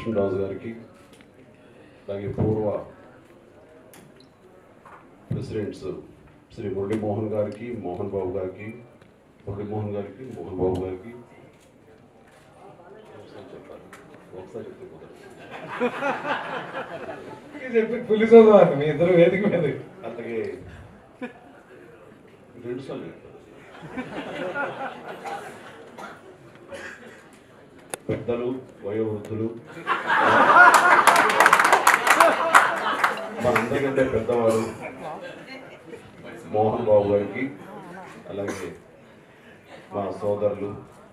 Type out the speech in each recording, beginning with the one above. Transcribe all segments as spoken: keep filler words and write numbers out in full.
కృష్ణరాజు గారికి, అలాగే పూర్వ ప్రెసిడెంట్స్ శ్రీ మురళీమోహన్ గారికి, మోహన్ బాబు గారికి, మురళీమోహన్ గారికి, మోహన్ బాబు గారికి ఒకసారి చెప్తే చెప్పి పులిస్ అవుతామండి మీ ఇద్దరు వేదిక మీద. అలాగే రెండు సార్లు పెద్దలు, వయోవృద్ధులు, మనందరికంటే పెద్దవారు మోహన్ బాబు గారికి, అలాగే మా సోదరులు,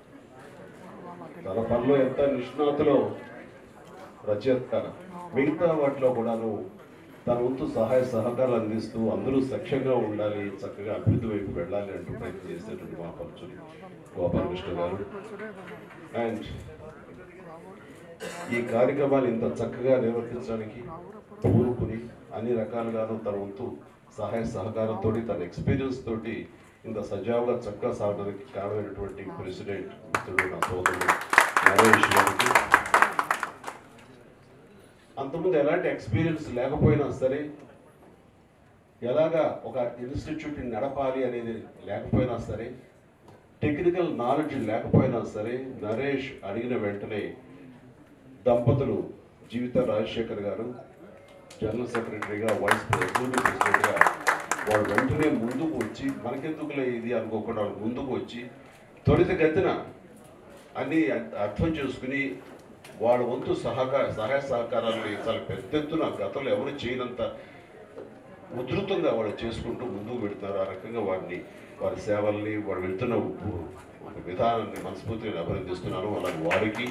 తన పనిలో ఎంత నిష్ణాతులో రచయిత, మిగతా వాటిలో కూడాను తన వంతు సహాయ సహకారాలు అందిస్తూ అందరూ సఖ్యంగా ఉండాలి, చక్కగా అభివృద్ధి వైపు వెళ్ళాలి అంటూ ప్రయత్నం చేసేటువంటి మా పరుచులు గోపాలకృష్ణ గారు. అండ్ ఈ కార్యక్రమాలు ఇంత చక్కగా నిర్వర్తించడానికి పూనుకుని అన్ని రకాలుగాను తన వంతు సహాయ సహకారంతో, తన ఎక్స్పీరియన్స్ తోటి ఇంత సజావుగా చక్కగా సాగడానికి కారణమైనటువంటి ప్రెసిడెంట్ మిత్రుడు నా సోదరుడు నరేష్ గారికి, అంతకుముందు ఎలాంటి ఎక్స్పీరియన్స్ లేకపోయినా సరే, ఎలాగా ఒక ఇన్స్టిట్యూట్ని నడపాలి అనేది లేకపోయినా సరే, టెక్నికల్ నాలెడ్జ్ లేకపోయినా సరే, నరేష్ అడిగిన వెంటనే దంపతులు జీవిత రాజశేఖర్ గారు జనరల్ సెక్రటరీగా, వైస్ ప్రెసిడెంట్గా వాళ్ళు వెంటనే ముందుకు వచ్చి, మనకెందుకులే ఇది అనుకోకుండా వాళ్ళు ముందుకు వచ్చి త్వరితగతిన అన్నీ అర్థం చేసుకుని వాళ్ళ వంతు సహకార సహాయ సహకారాన్ని చాలా పెద్ద ఎత్తున గతంలో ఎవరు చేయనంత ఉధృతంగా వాళ్ళు చేసుకుంటూ ముందుకు పెడతారు. ఆ రకంగా వారిని, వారి సేవల్ని, వారు వెళ్తున్న విధానాన్ని మనస్ఫూర్తిగా అభినందిస్తున్నాను. అలాగే వారికి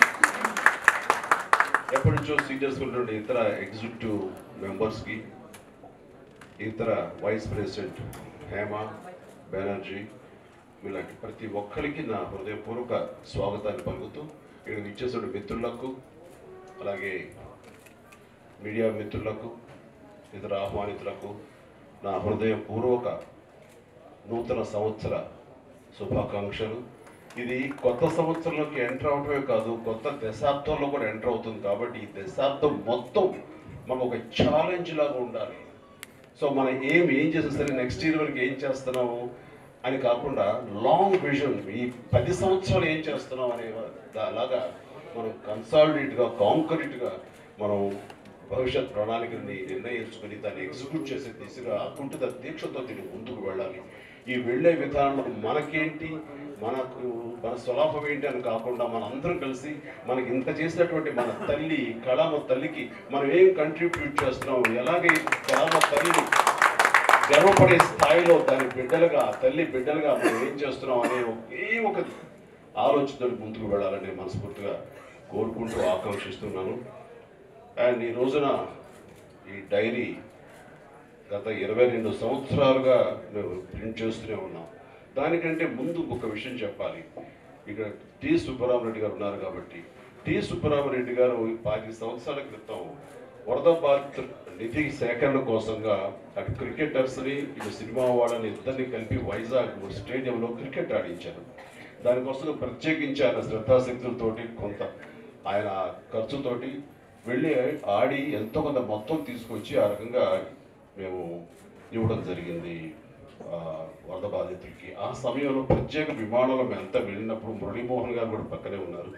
ఎప్పటి నుంచో సీనియర్స్ ఉన్నటువంటి ఇతర ఎగ్జిక్యూటివ్ మెంబర్స్కి, ఇతర వైస్ ప్రెసిడెంట్ హేమ బెనర్జీ, ఇలాంటి ప్రతి ఒక్కరికి నా హృదయపూర్వక స్వాగతాన్ని పలుకుతూ, ఇక్కడ ఇచ్చేసిన మిత్రులకు, అలాగే మీడియా మిత్రులకు, ఇతర ఆహ్వానితులకు నా హృదయపూర్వక నూతన సంవత్సర శుభాకాంక్షలు. ఇది కొత్త సంవత్సరంలోకి ఎంటర్ అవటమే కాదు, కొత్త దశాబ్దంలో కూడా ఎంటర్ అవుతుంది. కాబట్టి ఈ దశాబ్దం మొత్తం మనకు ఒక ఛాలెంజ్ లాగా ఉండాలి. సో మనం ఏం ఏం చేసినా సరే నెక్స్ట్ ఇయర్ వరకు ఏం చేస్తున్నాము అని కాకుండా లాంగ్ విజన్, ఈ పది సంవత్సరాలు ఏం చేస్తున్నాం అనే అలాగా మనం కన్సాలిడేట్గా, కాంక్రీట్గా మనం భవిష్యత్ ప్రణాళికని నిర్ణయించుకుని దాన్ని ఎగ్జిక్యూట్ చేసే దిశగా అకుంఠిత దీక్షతో దీన్ని ముందుకు వెళ్ళాలి. ఈ వెళ్ళే విధానంలో మనకేంటి, మనకు మన స్వలాభం ఏంటి అని కాకుండా మనందరం కలిసి మనకి ఇంత చేసినటువంటి మన తల్లి కళామ తల్లికి మనం ఏం కంట్రిబ్యూట్ చేస్తున్నాం, ఎలాగే కళామ తల్లిని గర్వపడే స్థాయిలో దాని బిడ్డలుగా, తల్లి బిడ్డలుగా మనం ఏం చేస్తున్నాం అనే ఒకే ఒక ఆలోచనతో ముందుకు వెళ్ళాలని మనస్ఫూర్తిగా కోరుకుంటూ ఆకాంక్షిస్తున్నాను. అండ్ ఈ రోజున ఈ డైరీ గత ఇరవై రెండు సంవత్సరాలుగా మేము ప్రింట్ చేస్తూనే ఉన్నాం. దానికంటే ముందు ఒక విషయం చెప్పాలి. ఇక్కడ టి సుబ్బరామరెడ్డి గారు ఉన్నారు కాబట్టి, టి సుబ్బరామరెడ్డి గారు పది సంవత్సరాల క్రితం వరద బాధిత నిధి సేకరణ కోసంగా అటు క్రికెటర్స్ని, ఇటు సినిమా వాళ్ళని ఇద్దరిని కలిపి వైజాగ్ స్టేడియంలో క్రికెట్ ఆడించారు. దానికోసం ప్రత్యేకించి ఆయన శ్రద్ధాశక్తులతోటి కొంత ఆయన ఖర్చుతోటి వెళ్ళి ఆడి ఎంతో కొంత మొత్తం తీసుకొచ్చి ఆ రకంగా మేము ఇవ్వడం జరిగింది వరద బాధితులకి. ఆ సమయంలో ప్రత్యేక విమానంలో మేము అంతా వెళ్ళినప్పుడు మురళీమోహన్ గారు కూడా పక్కనే ఉన్నారు.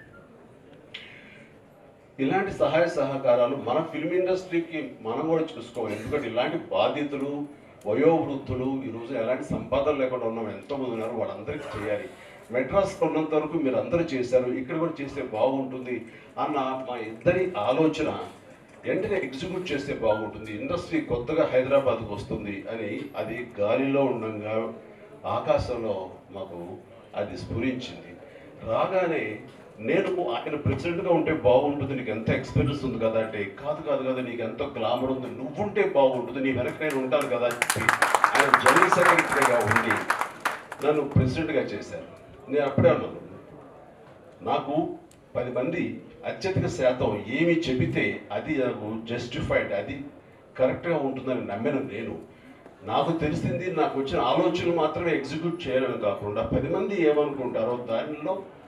ఇలాంటి సహాయ సహకారాలు మన ఫిల్మ్ ఇండస్ట్రీకి మనం కూడా చూసుకోవాలి. ఎందుకంటే ఇలాంటి బాధితులు, వయోవృద్ధులు ఈరోజు ఎలాంటి సంపాదన లేకుండా ఉన్నాం ఎంతోమంది ఉన్నారు, వాళ్ళందరికీ చేయాలి. మెడ్రాస్లో ఉన్నంత వరకు మీరు అందరూ చేశారు, ఇక్కడ కూడా చేస్తే బాగుంటుంది అన్న మా ఇద్దరి ఆలోచన వెంటనే ఎగ్జిక్యూట్ చేస్తే బాగుంటుంది. ఇండస్ట్రీ కొత్తగా హైదరాబాద్కు వస్తుంది అని అది గాలిలో ఉండగా ఆకాశంలో మాకు అది స్ఫురించింది. రాగానే నేను ఆయన ప్రెసిడెంట్గా ఉంటే బాగుంటుంది, నీకు ఎంత ఎక్స్పీరియన్స్ ఉంది కదా అంటే, కాదు కాదు కదా నీకు ఎంతో గ్లామర్ ఉంది, నువ్వుంటే బాగుంటుంది, నీ వెనక నేను ఉంటాను కదా అని చెప్పి ఆయన జనరల్ సెక్రటరీగా ఉండి నన్ను ప్రెసిడెంట్గా చేశారు. నేను అప్పుడే అన్నాను, నాకు పది మంది అత్యధిక శాతం ఏమి చెబితే అది నాకు జస్టిఫైడ్, అది కరెక్ట్గా ఉంటుందని నమ్మిన నేను, నాకు తెలిసింది నాకు వచ్చిన ఆలోచనలు మాత్రమే ఎగ్జిక్యూట్ చేయాలని కాకుండా పది మంది ఏమనుకుంటారో దానిలో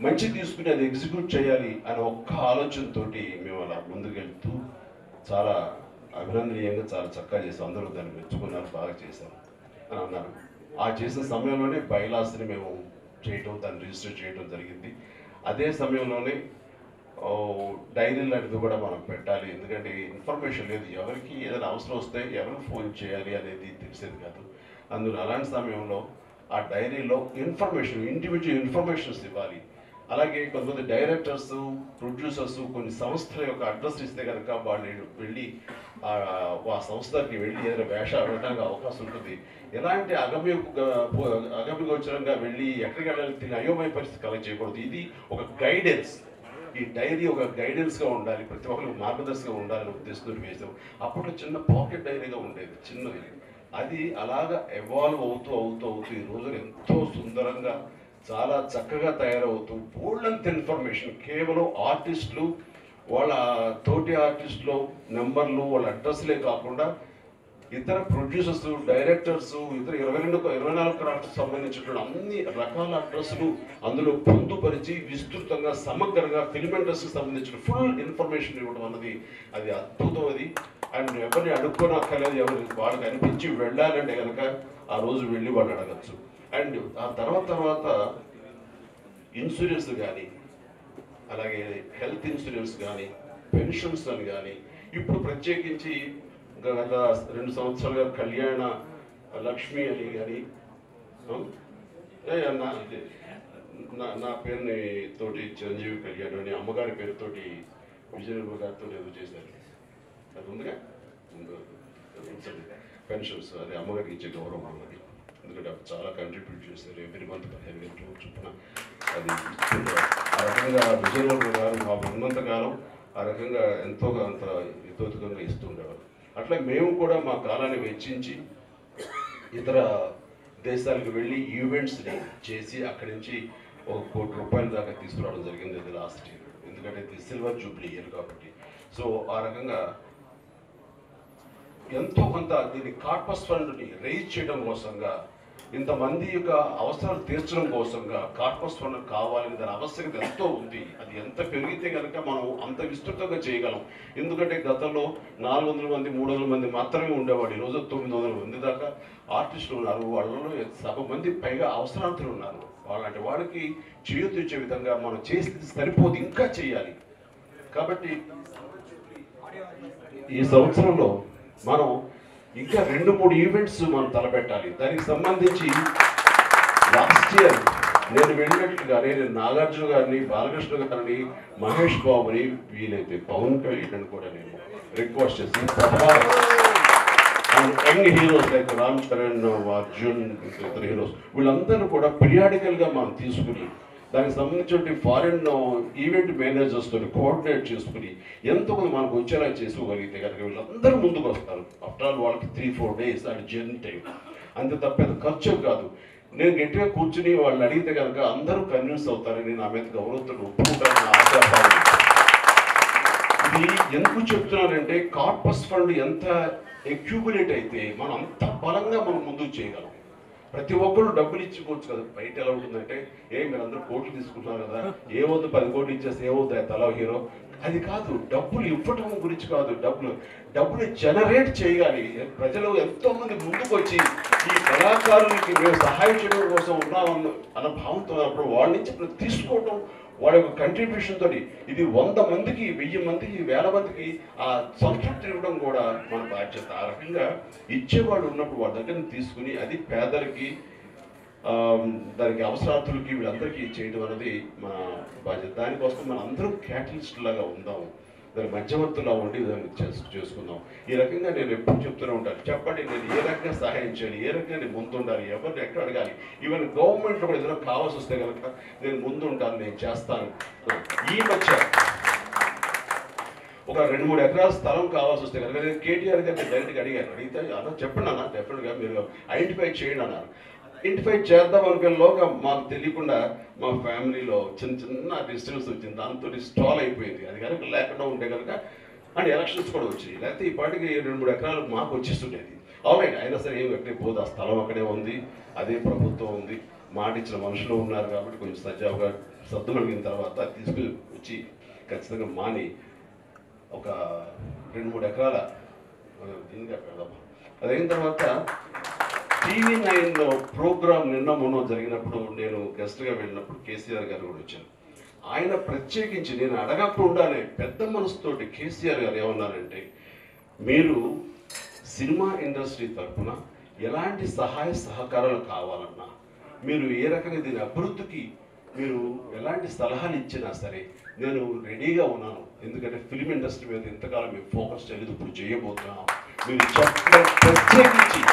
మంచి తీసుకుని అది ఎగ్జిక్యూట్ చేయాలి అనే ఒక్క ఆలోచనతో మేము అలా ముందుకెళ్తూ చాలా అభినందనీయంగా చాలా చక్కగా చేసాం. అందరూ దాన్ని మెచ్చుకున్నారు, బాగా చేశారు అని అన్నారు. ఆ చేసిన సమయంలోనే బైలాస్ని మేము చేయటం, దాన్ని రిజిస్టర్ చేయడం జరిగింది. అదే సమయంలోనే డైరీ లాంటిది కూడా మనం పెట్టాలి, ఎందుకంటే ఇన్ఫర్మేషన్ లేదు, ఎవరికి ఏదైనా అవసరం వస్తే ఎవరికి ఫోన్ చేయాలి అనేది తెలిసేది కాదు. అందులో అలాంటి సమయంలో ఆ డైరీలో ఇన్ఫర్మేషన్, ఇండివిజువల్ ఇన్ఫర్మేషన్స్ ఇవ్వాలి. అలాగే కొంతమంది డైరెక్టర్స్, ప్రొడ్యూసర్స్ కొన్ని సంస్థల యొక్క అడ్రస్ ఇస్తే కనుక వాళ్ళు వెళ్ళి ఆ సంస్థకి వెళ్ళి ఏదైనా వేష వెళ్ళడానికి అవకాశం ఉంటుంది. ఎలాంటి అగమ్య అగమ్యగోచరంగా వెళ్ళి ఎక్కడికి వెళ్ళాలి తిని అయోమయ పరిస్థితి కలెక్ట్ చేయకూడదు. ఇది ఒక గైడెన్స్, ఈ డైరీ ఒక గైడెన్స్గా ఉండాలి, ప్రతి ఒక్కరికి మార్గదర్శకంగా ఉండాలని ఉద్దేశంతో వేసాం. అప్పట్లో చిన్న పాకెట్ డైరీగా ఉండేది, చిన్నది. అది అలాగా ఎవాల్వ్ అవుతూ అవుతూ అవుతూ ఈ రోజున ఎంతో సుందరంగా చాలా చక్కగా తయారవుతూ బోల్డంత ఇన్ఫర్మేషన్ కేవలం ఆర్టిస్టులు, వాళ్ళ తోటి ఆర్టిస్టులు నెంబర్లు, వాళ్ళ అడ్రస్లే కాకుండా ఇతర ప్రొడ్యూసర్స్, డైరెక్టర్స్, ఇతర ఇరవై రెండు ఇరవై నాలుగు క్రాఫ్ట్స్ సంబంధించినటువంటి అన్ని రకాల అడ్రస్లు అందులో పొందుపరిచి విస్తృతంగా సమగ్రంగా ఫిల్మ్ ఇండస్ట్రీకి సంబంధించిన ఫుల్ ఇన్ఫర్మేషన్ ఇవ్వడం అన్నది అది అద్భుతం. అది అండ్ ఎవరిని అడుక్కొని అక్కర్లేదు, ఎవరి వాళ్ళకి అనిపించి వెళ్ళాలంటే కనుక ఆ రోజు వెళ్ళి వాళ్ళు అడగచ్చు. అండ్ ఆ తర్వాత తర్వాత ఇన్సూరెన్స్ కానీ, అలాగే హెల్త్ ఇన్సూరెన్స్ కానీ, పెన్షన్స్ అని కానీ, ఇప్పుడు ప్రత్యేకించి గత రెండు సంవత్సరాలుగా కళ్యాణ లక్ష్మి అని కానీ నా నా పేరుని తోటి చిరంజీవి కళ్యాణ్ అని అమ్మగారి పేరుతోటి విజయనగర గారితో ఏదో చేశారు, అది ఉందిగా పెన్షన్స్, అది అమ్మగారికి ఇచ్చే గౌరవం అన్నది. ఎందుకంటే అప్పుడు చాలా కంట్రిబ్యూట్ చేశారు, ఎవ్రీ మంత్ పదిహేను గంటలు చొప్పున అది. ఆ రకంగా విజయనగర గారు మాకు ఉన్నంతకాలం ఆ రకంగా ఎంతో అంత హితోధికంగా ఇస్తూ ఉండేవారు. అట్లా మేము కూడా మా కాలాన్ని వెచ్చించి ఇతర దేశాలకు వెళ్ళి ఈవెంట్స్ని చేసి అక్కడి నుంచి ఒక కోటి రూపాయల దాకా తీసుకురావడం జరిగింది ఇది లాస్ట్ ఇయర్, ఎందుకంటే ఇది సిల్వర్ జూబ్లీ ఇయర్ కాబట్టి. సో ఆ రకంగా ఎంతో కొంత దీన్ని కార్పస్ ఫండ్ని రైజ్ చేయడం కోసంగా, ఇంతమంది యొక్క అవసరాలు తీర్చడం కోసంగా కార్పస్ ఫండ్ కావాలని దాని ఆవశ్యకత ఎంతో ఉంది. అది ఎంత పెరిగితే కనుక మనం అంత విస్తృతంగా చేయగలం. ఎందుకంటే గతంలో నాలుగు వందల మంది మూడు వందల మంది మాత్రమే ఉండేవాడు, ఈరోజు తొమ్మిది వందల మంది దాకా ఆర్టిస్టులు ఉన్నారు. వాళ్ళలో సగం మంది పైగా అవసరాంతులు ఉన్నారు. వాళ్ళంటి వాళ్ళకి చేయూతిచ్చే విధంగా మనం చేసి సరిపోదు, ఇంకా చేయాలి. కాబట్టి ఈ సంవత్సరంలో మనం ఇంకా రెండు మూడు ఈవెంట్స్ మనం తలపెట్టాలి. దానికి సంబంధించి లాస్ట్ ఇయర్ నేను వెళ్ళినట్లుగా నేను నాగార్జున గారిని, బాలకృష్ణ గారిని, మహేష్ బాబుని, వీలైతే పవన్ కళ్యాణ్ కూడా నేను రిక్వెస్ట్ చేసి and young heroes like Ram Charan, Arjun, ఇతర హీరోస్ వీళ్ళందరూ కూడా పీరియాడికల్గా మనం తీసుకుని దానికి సంబంధించిన ఫారిన్ ఈవెంట్ మేనేజర్స్తో కోఆర్డినేట్ చేసుకుని ఎంతో కొంత మనకు వచ్చేలా చేసుకోగలిగితే కనుక వీళ్ళందరూ ముందుకు వస్తారు. ఆఫ్టర్ ఆల్ వాళ్ళకి three four days and journey time, అంతే తప్పేది ఖర్చు కాదు. నేను గట్టిగా కూర్చుని వాళ్ళని అడిగితే కనుక అందరూ కన్విన్స్ అవుతారని నా మీద గౌరవంతో ఒప్పుకుంటారని ఆశాభావం. ఇది ఎందుకు చెప్తున్నానంటే కార్పస్ ఫండ్ ఎంత అక్యూములేట్ అయితే మనం అంత బలంగా మనం ముందుకు చేయగలం. ప్రతి ఒక్కరు డబ్బులు ఇచ్చుకోవచ్చు కదా. బయట ఎలా ఉంటుందంటే ఏ మీరు అందరూ కోట్లు తీసుకుంటున్నారు కదా, ఏమవుతుంది పది కోట్లు ఇచ్చేస్తే ఏమవుతుంది తలా హీరో, అది కాదు. డబ్బులు ఇవ్వటం గురించి కాదు, డబ్బులు డబ్బులు జనరేట్ చేయాలి. ప్రజలు ఎంతో మంది ముందుకు వచ్చి ఈ కళాకారులకి మేము సహాయం చేయడం కోసం ఉన్నామన్న అన్న భావంతో అప్పుడు వాళ్ళ నుంచి తీసుకోవటం, వాళ్ళ యొక్క కంట్రిబ్యూషన్ తోటి ఇది వంద మందికి, వెయ్యి మందికి, వేల మందికి ఆ సంతృప్తి ఇవ్వడం కూడా మన బాధ్యత. ఆ రకంగా ఇచ్చేవాళ్ళు ఉన్నప్పుడు వాళ్ళ దగ్గర తీసుకుని అది పేదలకి, దానికి అవసరార్థులకి, వీళ్ళందరికీ చేయడం అనేది మన బాధ్యత. దానికోసం మనం అందరం క్యాటలిస్ట్ లాగా ఉందాము, దాని మధ్యవర్తులా ఉండి దాన్ని చేసుకుందాం. ఈ రకంగా నేను ఎప్పుడు చెప్తూనే ఉంటాను, చెప్పండి నేను ఏ రకంగా సహాయం చేయాలి, ఏ రకంగా నేను ముందు ఉండాలి, ఎవరిని ఎక్కడ అడగాలి. ఈవెన్ గవర్నమెంట్లో కూడా ఏదైనా కావాల్సి వస్తే కనుక నేను ముందు ఉంటాను, నేను చేస్తాను. ఈ మధ్య ఒక రెండు మూడు ఎకరాల స్థలం కావాల్సి వస్తే కనుక నేను కేటీఆర్ గారిని డైరెక్ట్గా అడిగాను. అడిగితే అన్న చెప్పండి అన్న, డెఫినెట్గా మీరు ఐడెంటిఫై చేయండి అన్నారు. ఐడెంటిఫై చేద్దాం అనుకునేలోగా మాకు తెలియకుండా మా ఫ్యామిలీలో చిన్న చిన్న డిస్టర్బెన్స్ వచ్చింది, దాంతో స్టాల్ అయిపోయింది. అది కనుక లేకుండా ఉంటే కనుక అండ్ ఎలక్షన్స్ కూడా వచ్చాయి, లేకపోతే ఈ పాటికి రెండు మూడు ఎకరాలు మాకు వచ్చేస్తుండేది. అవునండి, అయినా సరే ఏమి ఎక్కడే పోదు, ఆ స్థలం అక్కడే ఉంది, అదే ప్రభుత్వం ఉంది, మాట ఇచ్చిన మనుషులు ఉన్నారు కాబట్టి కొంచెం సజావుగా సర్దుమణిగిన తర్వాత తీసుకుని వచ్చి ఖచ్చితంగా మాని ఒక రెండు మూడు ఎకరాల దీనిగా పెడదాం. అదైన తర్వాత టీవీ నైన్లో ప్రోగ్రామ్ నిన్న మొన్న జరిగినప్పుడు నేను గెస్ట్గా వెళ్ళినప్పుడు కేసీఆర్ గారు కూడా వచ్చాను. ఆయన ప్రత్యేకించి నేను అడగకుండానే పెద్ద మనసుతోటి కేసీఆర్ గారు ఏమన్నారంటే, మీరు సినిమా ఇండస్ట్రీ తరఫున ఎలాంటి సహాయ సహకారాలు కావాలన్నా, మీరు ఏ రకంగా దీని అభివృద్ధికి మీరు ఎలాంటి సలహాలు ఇచ్చినా సరే నేను రెడీగా ఉన్నాను. ఎందుకంటే ఫిల్మ్ ఇండస్ట్రీ మీద ఇంతకాలం మేము ఫోకస్ చేయలేదు, ఇప్పుడు చేయబోతున్నాం. మీరు చెప్పడం ప్రత్యేకించి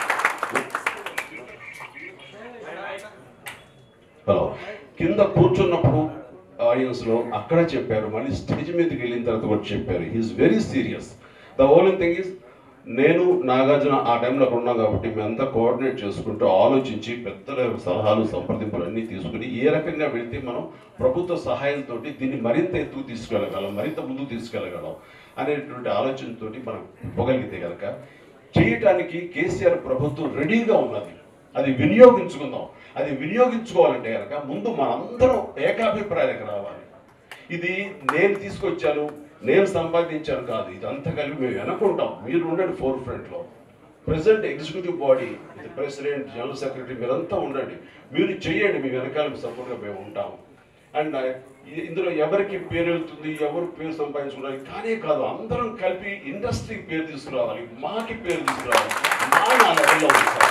హలో కింద కూర్చున్నప్పుడు ఆడియన్స్లో అక్కడ చెప్పారు, మళ్ళీ స్టేజ్ మీదకి వెళ్ళిన తర్వాత కూడా చెప్పారు. He is very serious. The only thing is నేను నాగార్జున ఆ టైంలో అక్కడ ఉన్నాం కాబట్టి మేమంతా కోఆర్డినేట్ చేసుకుంటూ ఆలోచించి పెద్దల సలహాలు సంప్రదింపులు అన్నీ తీసుకుని ఏ రకంగా వెళితే మనం ప్రభుత్వ సహాయంతో దీన్ని మరింత ఎత్తుకు తీసుకెళ్ళగలం, మరింత ముందుకు తీసుకెళ్ళగలం అనేటువంటి ఆలోచనతో మనం ఇవ్వగలిగితే కనుక చేయటానికి కేసీఆర్ ప్రభుత్వం రెడీగా ఉన్నది. అది వినియోగించుకుందాం. అది వినియోగించుకోవాలంటే కనుక ముందు మనందరం ఏకాభిప్రాయానికి రావాలి. ఇది నేను తీసుకొచ్చాను, నేను సంపాదించాను కాదు, ఇదంతా కలిపి మేము అనుకుంటాం. మీరు ఉండండి ఫోర్ ఫ్రంట్లో, ప్రెసిడెంట్ ఎగ్జిక్యూటివ్ బాడీ, ఇది ప్రెసిడెంట్, జనరల్ సెక్రటరీ, మీరంతా ఉండండి, మీరు చెయ్యండి, మీ వెనకాల సపోర్ట్గా మేము ఉంటాము. అండ్ ఇందులో ఎవరికి పేరు వెళ్తుంది, ఎవరు పేరు సంపాదించుకోవాలి కానీ కాదు, అందరం కలిపి ఇండస్ట్రీకి పేరు తీసుకురావాలి, మాకి పేరు తీసుకురావాలి, మా నా లెవెల్లో ఉంటాం.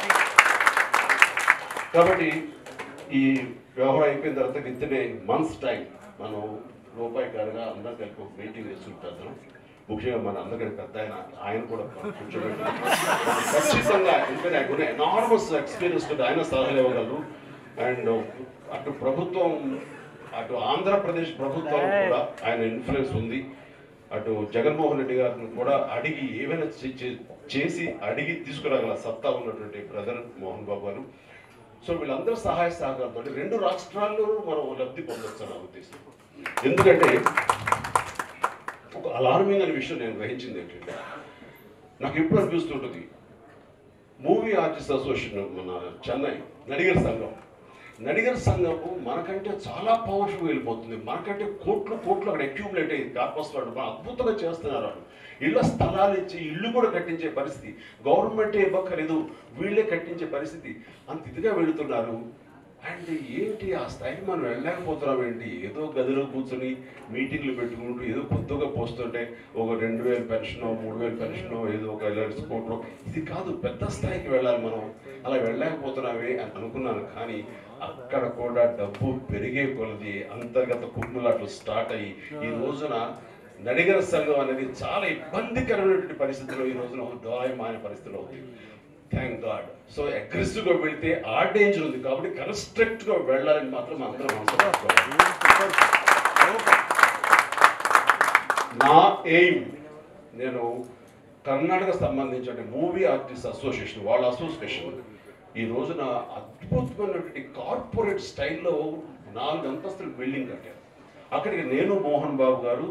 కాబట్టి ఈ వ్యవహారం అయిపోయిన తర్వాత విత్నే మంత్స్ టైం మనం రూపాయి కారుగా అందరం కలిపి ఒక మీటింగ్ వేసుకుంటాం. ముఖ్యంగా మన అందరికీ పెద్ద ఆయన ఆయన కూడా కూర్చోబెట్టి ఖచ్చితంగా ఎందుకంటే ఆయన ఎనార్మస్ ఎక్స్పీరియన్స్ తోటి ఆయన సలహాలు ఇవ్వగలరు. అండ్ అటు ప్రభుత్వం, అటు ఆంధ్రప్రదేశ్ ప్రభుత్వం కూడా ఆయన ఇన్ఫ్లుయెన్స్ ఉంది. అటు జగన్మోహన్ రెడ్డి గారిని కూడా అడిగి ఏమైనా చేసి అడిగి తీసుకురాగల సత్తా ఉన్నటువంటి బ్రదర్ మోహన్ బాబు గారు. సో వీళ్ళందరూ సహాయ సహకారంతో రెండు రాష్ట్రాల్లో మనం లబ్ధి పొందొచ్చు నా ఉద్దేశం. ఎందుకంటే ఒక అలార్మింగ్ అనే విషయం నేను గ్రహించింది ఏంటంటే, నాకు ఎప్పుడు అనిపిస్తుంటుంది, మూవీ ఆర్టిస్ట్ అసోసియేషన్ మన చెన్నై నడిగర్ సంఘం నడిగర్ సంఘము మనకంటే చాలా పవర్ఫుల్ వెళ్ళిపోతుంది. మనకంటే కోట్లు కోట్లు అక్కడ అక్యూములేట్ అయ్యి కార్పస్ వాళ్ళు అద్భుతంగా చేస్తున్నారు. వాళ్ళు ఇళ్ళ స్థలాలు ఇచ్చి ఇల్లు కూడా కట్టించే పరిస్థితి, గవర్నమెంటే ఇవ్వక్కర్లేదు, వీళ్ళే కట్టించే పరిస్థితి, అంత ఇదిగా వెళుతున్నారు. అండ్ ఏంటి ఆ స్థాయికి మనం వెళ్ళలేకపోతున్నాం ఏంటి? ఏదో గదిలో కూర్చొని మీటింగ్లు పెట్టుకుంటూ ఏదో కొత్తగా పోస్తుంటే ఒక రెండు వేలు పెన్షనో మూడు వేలు పెన్షనో ఏదో ఒక ఎలర్ట్స్ కోటో, ఇది కాదు, పెద్ద స్థాయికి వెళ్ళాలి మనం. అలా వెళ్ళలేకపోతున్నామే అని అనుకున్నాను. కానీ అక్కడ కూడా డబ్బు పెరిగే కొలది అంతర్గత కుమ్ములాట్లు స్టార్ట్ అయ్యి ఈ రోజున నడిగర సంఘం అనేది చాలా ఇబ్బందికరమైనటువంటి పరిస్థితిలో ఈ రోజున దోయమాన పరిస్థితిలో ఉంది. Thank God. సో అగ్రెసివ్గా వెళితే ఆ డేంజర్ ఉంది కాబట్టి కన్స్ట్రక్ట్గా వెళ్ళాలని మాత్రం అందరం అనుకోవాలి. నా ఎయిమ్, నేను కర్ణాటక సంబంధించిన మూవీ ఆర్టిస్ట్ అసోసియేషన్ వాళ్ళ అసోసియేషన్ ఈ రోజున అద్భుతమైనటువంటి కార్పొరేట్ స్టైల్లో నాలుగు అంతస్తులు బిల్డింగ్ కట్టారు. అక్కడికి నేను, మోహన్ బాబు గారు,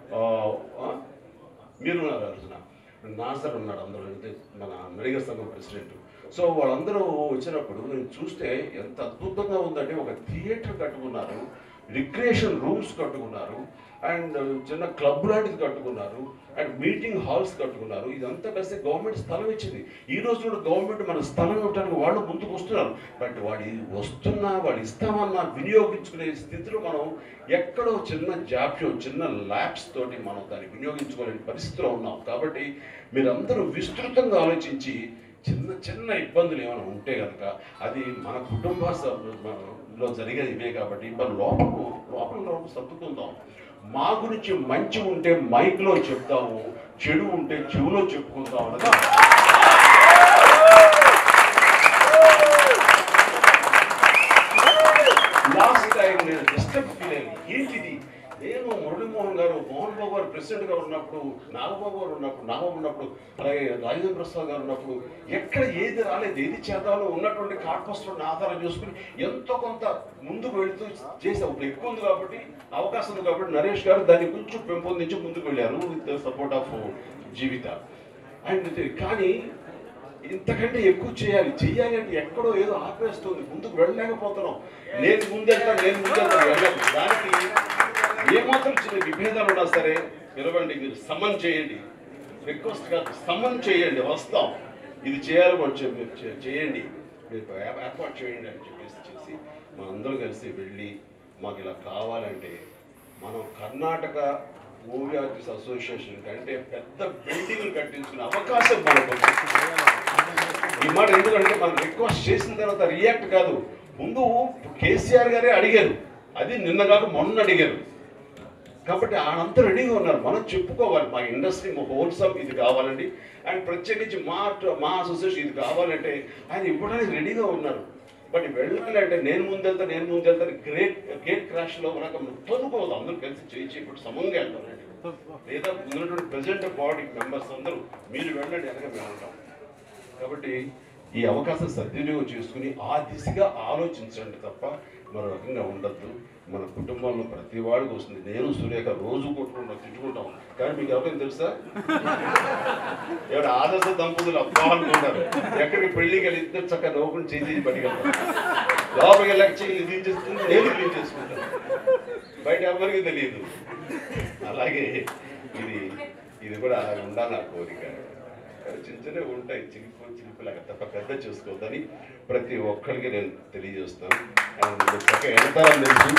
మీరున్నారు, రోజున నాసర్ ఉన్నాడు, అందరూ మన నడిగర్ సంఘం ప్రెసిడెంట్. సో వాళ్ళందరూ వచ్చినప్పుడు నేను చూస్తే ఎంత అద్భుతంగా ఉందంటే, ఒక థియేటర్ కట్టుకున్నారు, రిక్రియేషన్ రూమ్స్ కట్టుకున్నారు, అండ్ చిన్న క్లబ్ లాంటిది కట్టుకున్నారు, అండ్ మీటింగ్ హాల్స్ కట్టుకున్నారు. ఇదంతా కలిసి గవర్నమెంట్ స్థలం ఇచ్చింది. ఈ రోజు కూడా గవర్నమెంట్ మన స్థలం ఇవ్వడానికి వాళ్ళు ముందుకు వస్తున్నారు. బట్ వాడి వస్తున్నా వాడు ఇస్తామన్నా వినియోగించుకునే స్థితిలో మనం ఎక్కడో చిన్న జాప్యం, చిన్న ల్యాబ్స్ తోటి మనం దాన్ని వినియోగించుకోలేని పరిస్థితిలో ఉన్నాం. కాబట్టి మీరందరూ విస్తృతంగా ఆలోచించి చిన్న చిన్న ఇబ్బందులు ఏమైనా ఉంటే కనుక అది మన కుటుంబంలో జరిగేది ఇవే కాబట్టి మనం లోపల లోపల లోపల సర్దుకుందాం. మా గురించి మంచి ఉంటే మైక్లో చెప్తాము, చెడు ఉంటే చెవులో చెప్పుకుందాం అనగా లాస్ట్ టైం నేను డిస్టర్బ్ ఫీల్ అయ్యింది. ఏంటిది, నేను మురళీమోహన్ గారు, మోహన్ బాబు గారు ప్రెసిడెంట్గా ఉన్నప్పుడు, నాగబాబు గారు ఉన్నప్పుడు, నాగబాబు ఉన్నప్పుడు, అలాగే రాజేంద్ర ప్రసాద్ గారు ఉన్నప్పుడు ఎక్కడ ఏది రాలేదు, ఏది చేద్దామో ఉన్నటువంటి కార్పొరేషన్ ఆధారం చేసుకుని ఎంతో కొంత ముందుకు వెళుతూ చేసాం. ఇప్పుడు ఎక్కువ ఉంది కాబట్టి, అవకాశం ఉంది కాబట్టి నరేష్ గారు దాన్ని కొంచెం పెంపొందించి ముందుకు వెళ్ళారు with support of Jeevitha. And కానీ ఇంతకంటే ఎక్కువ చేయాలి. చేయాలి అంటే ఎక్కడో ఏదో ఆపేస్తుంది, ముందుకు వెళ్ళలేకపోతున్నాం. నేను ముందెళ్తా నేను ముందెళ్తా వెళ్ళదు. దానికి ఏమాత్రం చిన్న విభేదాలు ఉన్నా సరే పిలవండి, మీరు సమన్ చేయండి, రిక్వెస్ట్ కాదు సమన్ చేయండి, వస్తాం, ఇది చేయాలి కొంచెం మీరు చేయండి, మీరు ఏర్పాటు చేయండి అని చెప్పేసి చేసి మన అందరూ కలిసి వెళ్ళి మాకు ఇలా కావాలంటే మనం కర్ణాటక మూవీ ఆర్టిస్ట్ అసోసియేషన్ కంటే పెద్ద బిల్డింగ్లు కట్టించుకునే అవకాశం మనకు. ఈ మాట ఎందుకంటే మనం రిక్వెస్ట్ చేసిన తర్వాత రియాక్ట్ కాదు, ముందు కేసీఆర్ గారే అడిగారు, అది నిన్న కాక మొన్న అడిగారు. కాబట్టి ఆయనంతా రెడీగా ఉన్నారు. మనం చెప్పుకోవాలి మా ఇండస్ట్రీ మా హోల్సమ్ ఇది కావాలండి, అండ్ ప్రత్యేకించి మా మా అసోసియేషన్ ఇది కావాలంటే ఆయన ఇవ్వడానికి రెడీగా ఉన్నారు. బట్ వెళ్ళాలంటే నేను ముందెళ్తా నేను ముందెళ్తా గ్రేట్ గేట్ క్రాష్లో మనకు తొనుకోవద్దు, అందరూ కలిసి చేయించి ఇప్పుడు సమంగా వెళ్తానండి, లేదా ఉన్నటువంటి ప్రెసిడెంట్ బాడీ మెంబర్స్ అందరూ మీరు వెళ్ళండి అనగా మేము ఉంటాం. కాబట్టి ఈ అవకాశం సద్వినియోగం చేసుకుని ఆ దిశగా ఆలోచించండి తప్ప మరో రకంగా ఉండద్దు. మన కుటుంబంలో ప్రతి వాడికి వస్తుంది. నేను సురేఖ రోజు కొట్టుకుంటాం తిట్టుకుంటాం, కానీ మీకు ఎవరైనా తెలుసా, ఎవరు ఆదర్శ దంపతులు అబ్బా అనుకుంటారు, ఎక్కడికి పెళ్లికి వెళ్ళి ఇద్దరు చక్కగా నవ్వుకుని చేసి పట్టుకెళ్తారు, లోపలికి వెళ్ళక చేయి తీసేస్తుంది, నేను క్లీన్ చేసుకుంటాను, బయట ఎవరికి తెలియదు. అలాగే ఇది ఇది కూడా అలా ఉండాలి నా కోరిక. చిన్న చిన్నవి ఉంటాయి, చిలిపి చిలిపిలాగా తప్ప పెద్ద చేసుకోవద్దని ప్రతి ఒక్కరికి నేను తెలియజేస్తాను. చక్కగా వెళ్తారని తెలుసు.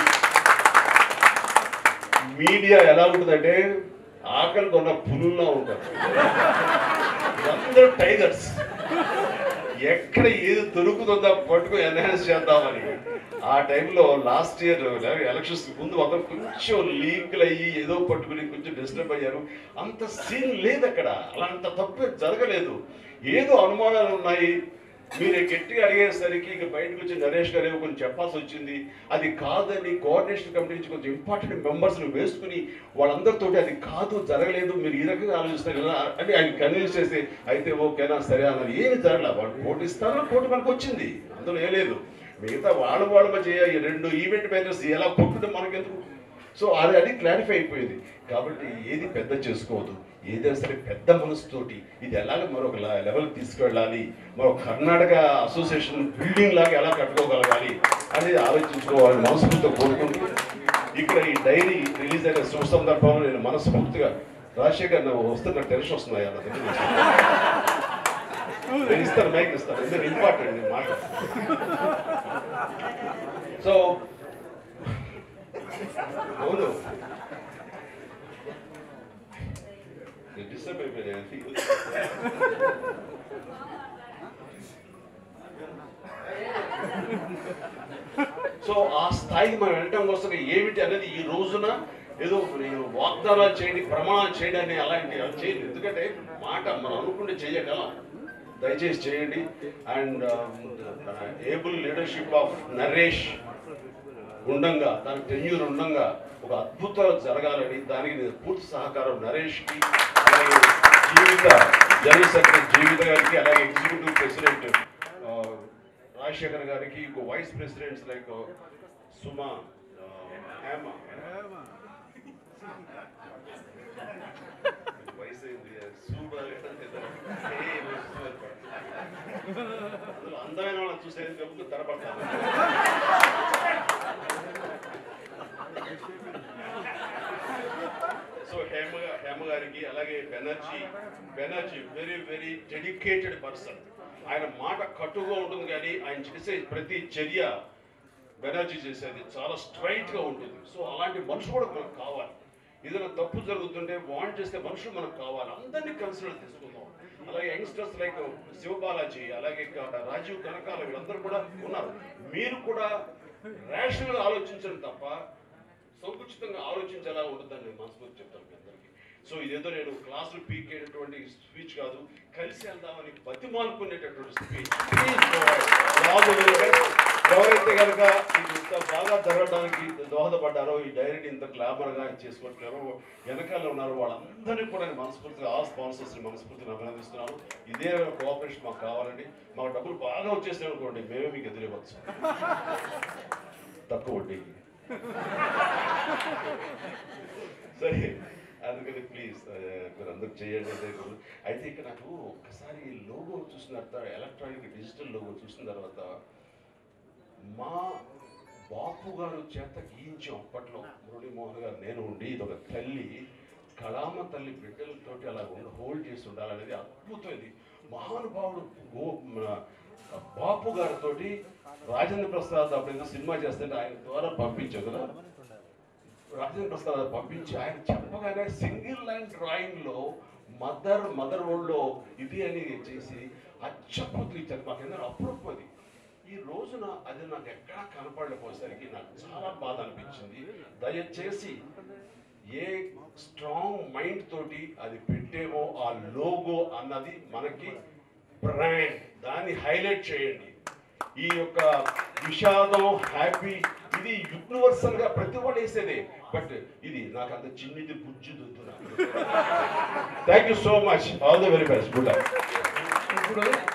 మీడియా ఎలా ఉంటుందంటే ఆకలి కొన్న పులుల్లో ఉంటారు, అందరూ టైగర్స్, ఎక్కడ ఏది దొరుకుతుందో పట్టుకు ఎన్హాన్స్ చేద్దామని. ఆ టైంలో లాస్ట్ ఇయర్ ఎలక్షన్స్ ముందు అందరూ కొంచెం లీక్లు అయ్యి ఏదో పట్టుకుని కొంచెం డిస్టర్బ్ అయ్యారు. అంత సీన్ లేదు అక్కడ, అలాంటి తప్పు జరగలేదు. ఏదో అనుమానాలు ఉన్నాయి, మీరు గట్టిగా అడిగేసరికి ఇక బయటకు వచ్చి నరేష్ గారు ఏమో కొంచెం చెప్పాల్సి వచ్చింది. అది కాదని కోఆర్డినేషన్ కమిటీ నుంచి కొంచెం ఇంపార్టెంట్ మెంబర్స్ని వేసుకుని వాళ్ళందరితో అది కాదు జరగలేదు, మీరు ఈ రకంగా ఆలోచిస్తారు కదా అని ఆయన కన్విన్స్ చేసి అయితే ఓకేనా సరే అన్నది. ఏమి జరగలేదు, వాళ్ళు పోటీస్తారో పోటీ మనకు వచ్చింది, అందులో ఏ లేదు. మిగతా వాళ్ళు వాళ్ళ మధ్య ఈ రెండు ఈవెంట్ మేనేజర్స్ ఎలా కొట్టుకుంటే మనకెందుకు. సో అది అది క్లారిఫై అయిపోయింది. కాబట్టి ఏది పెద్ద చేసుకోవద్దు, ఏదైనా సరే పెద్ద మనసుతోటి ఇది ఎలాగ మరొక లెవెల్ తీసుకువెళ్ళాలి, మరొక కర్ణాటక అసోసియేషన్ బిల్డింగ్ లాగా ఎలా కట్టుకోగలగాలి అనేది ఆలోచించుకోవాలని మనస్ఫూర్తిగా కోరుకుంటూ ఇక్కడ ఈ డైరీ రిలీజ్ అయిన శుభ సందర్భంలో నేను మనస్ఫూర్తిగా రాజశేఖర్ నువ్వు వస్తున్న టెన్షన్ వస్తున్నాయి అన్న దగ్గర నేను ఇస్తాను, మైక్ ఇస్తాను, ఎందుకంటే ఇంపార్టెంట్ నేను మాట. సో అవును డిస్టర్బ్ అయిపోయింది. సో ఆ స్థాయికి మనం వెళ్ళడం కోసం ఏమిటి అనేది ఈ రోజున ఏదో వాగ్దానాలు చేయండి ప్రమాణాలు చేయండి అని అలాంటి అవి చేయండి, ఎందుకంటే మాట మనం అనుకుంటే చేయగలం. దయచేసి చేయండి. And able leadership of Naresh ఉండంగా, దాని టెన్యూర్ ఉండంగా ఒక అద్భుతాలు జరగాలని దానికి నేను పూర్తి సహకారం నరేష్కి, అలాగే జీవిత జనరల్ సెక్రటరీ జీవిత గారికి, అలాగే ఎగ్జిక్యూటివ్ ప్రెసిడెంట్ రాజశేఖర్ గారికి, ఇంకో vice presidents like Suma, Hema, వయసు అందమైన వాళ్ళని చూసేది కబుకు తరపడతాను. సో హేమ హేమ గారికి, అలాగే Banerjee Banerjee very very dedicated person. ఆయన మాట కట్టుగా ఉంటుంది, కానీ ఆయన చేసే ప్రతి చర్య బెనర్జీ చేసేది చాలా స్ట్రైట్ గా ఉంటుంది. సో అలాంటి మనుషులు కూడా మనకు కావాలి. ఏదైనా తప్పు జరుగుతుంటే వాంట్ చేస్తే మనుషులు మనకు కావాలి, అందరినీ కన్సిడర్ తీసుకుందాం. అలాగే యంగ్స్టర్స్ లైక్ శివబాలాజీ, అలాగే రాజీవ్ కనకాల, వీళ్ళందరూ కూడా ఉన్నారు. మీరు కూడా రేషనల్ ఆలోచించడం తప్ప సంకుచితంగా ఆలోచించేలా ఉంటుందని నేను మనస్ఫూర్తి చెప్తాను మీ అందరికీ. సో ఇదేదో నేను క్లాసులు పీకేటటువంటి స్పీచ్ కాదు, కలిసి వెళ్దామని బతిమాలుకునేటటువంటి స్పీచ్. ఎవరైతే కనుక ఇది ఇంత బాగా జరగడానికి దోహదపడ్డారో, ఈ డైరీని ఇంత గ్లామర్గా చేసుకుంటున్నారో, వెనకాల ఉన్నారో వాళ్ళందరినీ కూడా నేను మనస్ఫూర్తిగా ఆ స్పాన్సర్స్ని మనస్ఫూర్తిగా అభినందిస్తున్నాను. ఇదే కోఆపరేషన్ మాకు కావాలండి. మాకు డబ్బులు బాగా వచ్చేసాయి అనుకోండి, మేమే మీకు ఎదురేవచ్చు తక్కువ వడ్డీకి. సరే, అందుకని ప్లీజ్ మీరు అందరూ చేయండి. అయితే ఇక్కడ నాకు ఒక్కసారి లోగో చూసిన చూసిన తర్వాత ఎలక్ట్రానిక్ డిజిటల్ లోగో చూసిన తర్వాత మా బాపు గారు చేత గీయించాం అప్పట్లో. మురళీమోహన్ గారు నేను ఉండి ఇది ఒక తల్లి కళామ తల్లి బిడ్డలతోటి అలా ఉండి హోల్డ్ చేసి ఉండాలనేది అద్భుతం. ఇది మహానుభావుడు గో బాపు గారితో రాజేంద్ర ప్రసాద్ అప్పుడు సినిమా చేస్తుంటే ఆయన ద్వారా పంపించాం కదా, రాజేంద్ర ప్రసాద్ పంపించి ఆయన చెప్పగానే సింగిల్ లైన్ డ్రాయింగ్ లో మదర్ మదర్ వరల్డ్లో ఇది అని చేసి అచ్చపోతులు ఇచ్చారు. మాకు ఎందుకంటే అప్రూప్ అది. ఈ రోజున అది నాకు ఎక్కడా కనపడలేకపోయేసరికి నాకు చాలా బాధ అనిపించింది. దయచేసి ఏ స్ట్రాంగ్ మైండ్ తోటి అది పెట్టేమో ఆ లోగో అన్నది మనకి బ్రాండ్, దాన్ని హైలైట్ చేయండి. ఈ యొక్క విషాదం హ్యాపీ ఇది యూనివర్సల్ గా ప్రతి వాళ్ళు వేసేదే, బట్ ఇది నాకు అంత చిన్నది బుజ్జి దొద్దు. Thank you so much, all the very best, good luck. ఇప్పుడు